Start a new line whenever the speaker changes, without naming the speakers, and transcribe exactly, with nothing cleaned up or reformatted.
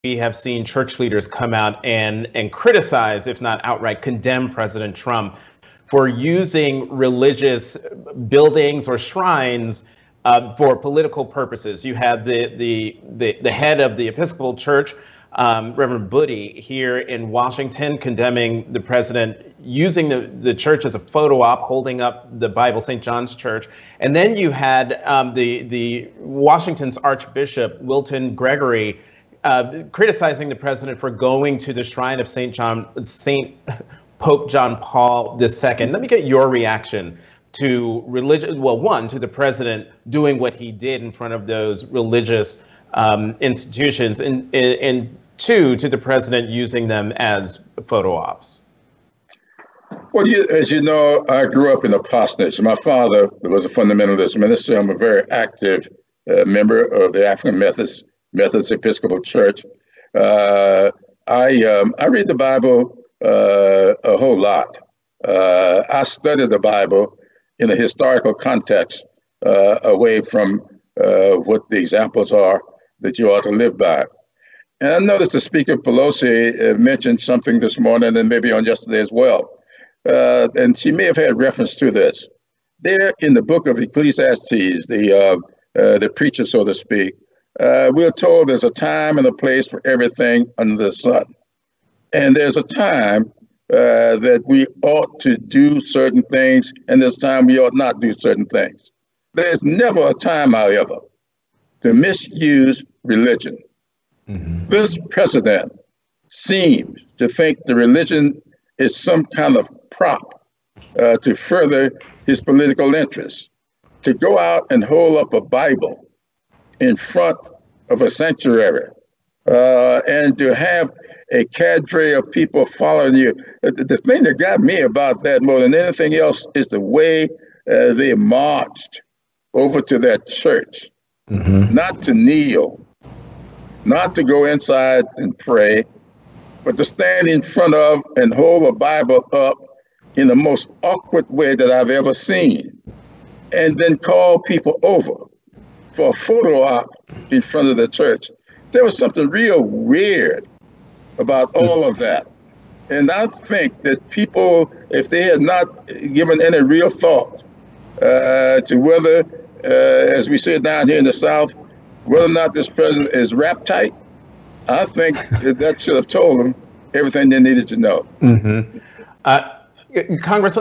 we have seen church leaders come out and, and criticize, if not outright condemn President Trump for using religious buildings or shrines uh, for political purposes. You had the, the, the, the head of the Episcopal Church, um, Reverend Booty, here in Washington, condemning the president using the, the church as a photo op, holding up the Bible, Saint John's Church. And then you had um, the, the Washington's Archbishop, Wilton Gregory, uh, criticizing the president for going to the shrine of Saint John, Saint Pope John Paul the Second. Let me get your reaction to religion. Well, one, to the president doing what he did in front of those religious um, institutions, and, and two, to the president using them as photo ops.
Well, you, as you know, I grew up in a parsonage. My father was a fundamentalist minister. I'm a very active uh, member of the African Methodist, Methodist Episcopal Church. Uh, I um, I read the Bible uh, a whole lot. Uh, I study the Bible in a historical context, uh, away from uh, what the examples are that you ought to live by. And I noticed the Speaker Pelosi uh, mentioned something this morning and maybe on yesterday as well. Uh, and she may have had reference to this. There in the book of Ecclesiastes, the uh, uh, the preacher, so to speak, uh, we're told there's a time and a place for everything under the sun. And there's a time uh, that we ought to do certain things, and there's time we ought not do certain things. There's never a time, however, to misuse religion. Mm-hmm. This president seems to think the religion is some kind of prop uh, to further his political interests. To go out and hold up a Bible in front of a sanctuary uh, and to have a cadre of people following you. The, the thing that got me about that more than anything else is the way uh, they marched over to that church, mm-hmm. not to kneel, not to go inside and pray, but to stand in front of and hold a Bible up in the most awkward way that I've ever seen, and then call people over for a photo op in front of the church. There was something real weird about all of that. And I think that people, if they had not given any real thought uh, to whether, uh, as we say down here in the South, whether or not this president is wrapped tight, I think that should have told them everything they needed to know.
Mm-hmm. uh, Congressman